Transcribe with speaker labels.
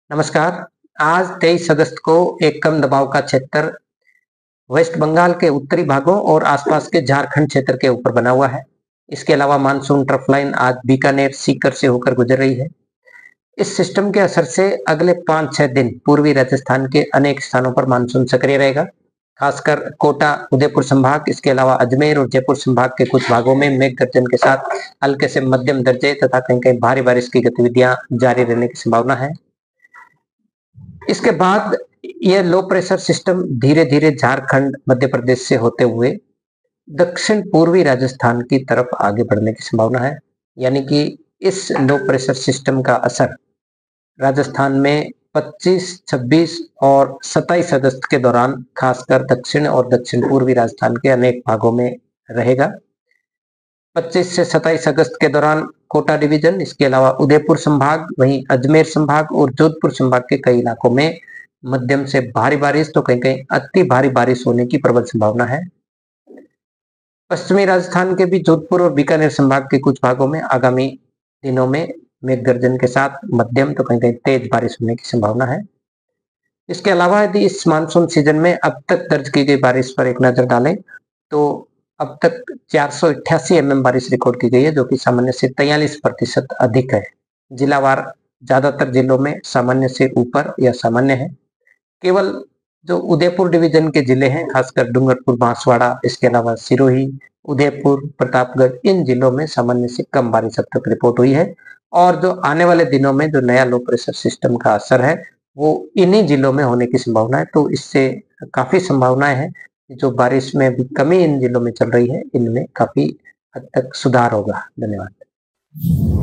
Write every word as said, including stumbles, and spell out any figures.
Speaker 1: नमस्कार। आज तेईस अगस्त को एक कम दबाव का क्षेत्र वेस्ट बंगाल के उत्तरी भागों और आसपास के झारखंड क्षेत्र के ऊपर बना हुआ है। इसके अलावा मानसून ट्रफ लाइन आज बीकानेर सीकर से होकर गुजर रही है। इस सिस्टम के असर से अगले पाँच छह दिन पूर्वी राजस्थान के अनेक स्थानों पर मानसून सक्रिय रहेगा। खासकर कोटा, उदयपुर संभाग, इसके अलावा अजमेर और जयपुर संभाग के कुछ भागों में मेघ गर्जन के साथ हल्के से मध्यम दर्जे तथा कहीं कहीं भारी बारिश की गतिविधियां जारी रहने की संभावना है। इसके बाद यह लो प्रेशर सिस्टम धीरे धीरे झारखंड, मध्य प्रदेश से होते हुए दक्षिण पूर्वी राजस्थान की तरफ आगे बढ़ने की संभावना है। यानी कि इस लो प्रेशर सिस्टम का असर राजस्थान में पच्चीस, छब्बीस और सत्ताईस अगस्त के दौरान खासकर दक्षिण और दक्षिण पूर्वी राजस्थान के अनेक भागों में रहेगा। पच्चीस से सत्ताईस अगस्त के दौरान कोटा डिवीजन, इसके अलावा उदयपुर संभाग, वहीं अजमेर संभाग और जोधपुर संभाग के कई इलाकों में मध्यम से भारी बारिश तो कहीं कहीं अति भारी बारिश होने की प्रबल संभावना है। पश्चिमी राजस्थान के भी जोधपुर और बीकानेर संभाग के कुछ भागों में आगामी दिनों में मेघ गर्जन के साथ मध्यम तो कहीं कहीं तेज बारिश होने की संभावना है। इसके अलावा यदि इस मानसून सीजन में अब तक दर्ज की गई बारिश पर एक नजर डालें तो अब तक चार सौ अट्ठासी एम एम बारिश रिकॉर्ड की गई है, जो कि सामान्य से तैंतालीस प्रतिशत अधिक है। जिलावार ज्यादातर जिलों में सामान्य से ऊपर या सामान्य है। केवल जो उदयपुर डिवीजन के जिले हैं, खासकर डूंगरपुर, बांसवाड़ा, इसके अलावा सिरोही, उदयपुर, प्रतापगढ़, इन जिलों में सामान्य से कम बारिश अब तक रिपोर्ट हुई है। और जो आने वाले दिनों में जो नया लो प्रेशर सिस्टम का असर है वो इन्हीं जिलों में होने की संभावना है। तो इससे काफी संभावनाएं हैं जो बारिश में भी कमी इन जिलों में चल रही है, इनमें काफी हद तक सुधार होगा। धन्यवाद।